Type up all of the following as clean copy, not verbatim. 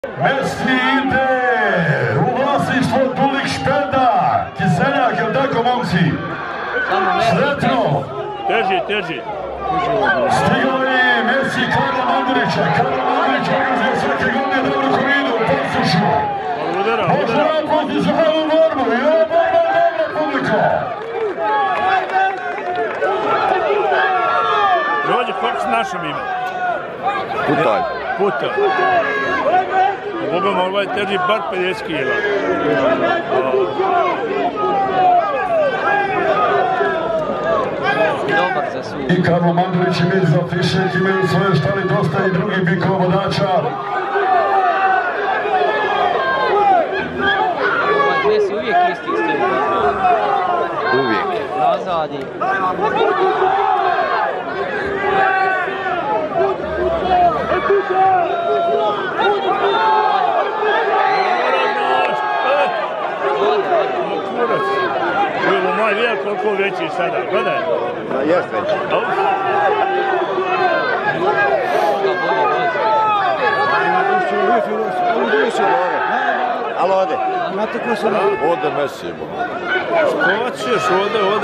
Messi ide u vlasništvo Dulik Špeda, Kiseljak, jel' tako momci? Sretno! Teži. Stigao je Messi Karla Mandurića. Karla Mandurić organizuje svake godine dobru koridu, Pasušu. Možda napad za ovu borbu. I ova borba je dobra, publiko. Dođe, kako s našom ime? Putalj. Bogom, ovaj teži bar 50 kila. I Karlo Mandurić i Mirza Fišek imaju svoje štali dosta i drugih bikova vodača. Messi uvijek isti stoji. Uvijek. Nazadi. Bilo moj vijek koliko veći sada, gledaj. Jest veći. Ali ode. Ode Messi. Skočiš, ode.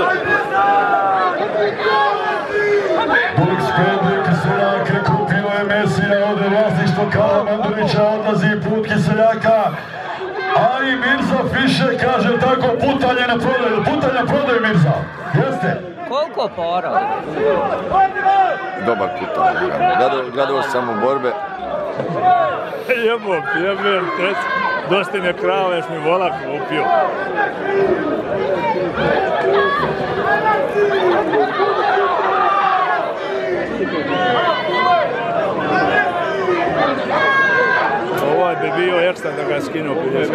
Dulik Špeda, Kiseljak, kupilo je Messija, ode vlasništvo Karla Mandurića, odlazi put Kiseljaka. A i Mirza Fišek kaže tako, Putalj je na prodaju. Putalj na prodaju, Mirza. Jeste? Koliko para? Dobar Putalj. Gledao sam u borbe. Jebom, dosta mi je krava, još mi volak upio. Ovaj bi bio ekstra da ga skinu,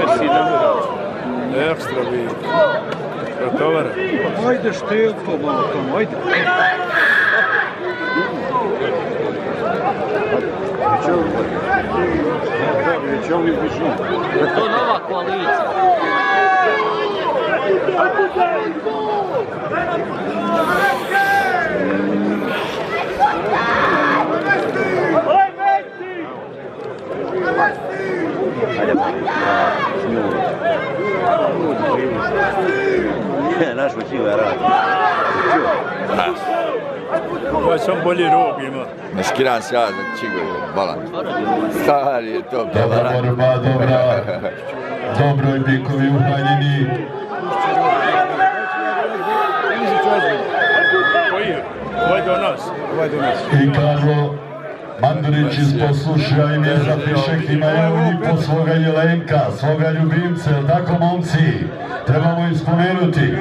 ekstra bi protovara. Ajde Štelko malo tamo, ajde. Je to nova koalicija? Naš počinje rad. Ovo je sam bolji rog ima. Neskiran se ja za čigoju, balan. Stari je to Dobra borba, dobra. Dobro i bikovi uhranjeni. Koji je? Ovo je do nas. I Karlo Mandurić iz Poslušja i Mirza Fišek imaju i po svoga Jelenka, svoga ljubimca, jel' tako momci? Trebamo ih spomenuti.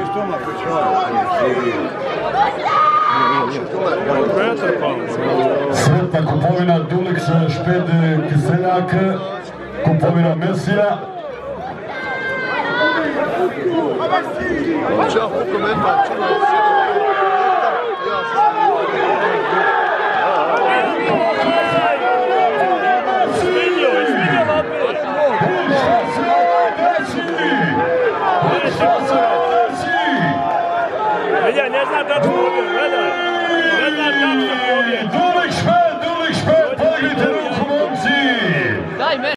Sretna kupovina Dulik Špede, Kiseljak, kupovina Messija. Ja ne znam da ću pobjeti, gledaj. Ne znam da ću pobjeti. Dulik Šped, podignite ruku momci! Daj meni!